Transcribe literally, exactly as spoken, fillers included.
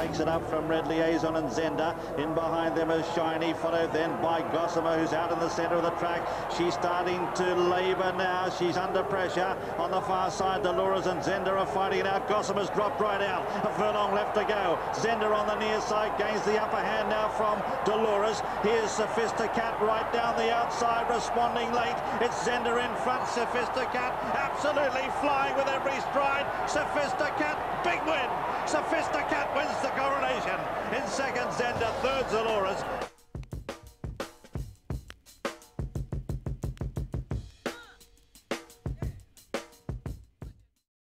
takes it up from Red Liaison and Zender. In behind them is Shiny, followed then by Gossamer, who's out in the centre of the track. She's starting to labour now. She's under pressure. On the far side, Dolores and Zender are fighting it out. Gossamer's dropped right out. A furlong left to go. Zender on the near side gains the upper hand now from Dolores. Here's Sophisticat right down the outside, responding late. It's Zender in front. Sophisticat absolutely flying with every stride. Sophisticat, big win. Sophisticat wins the coronation. In second, Zender, third, Dolores.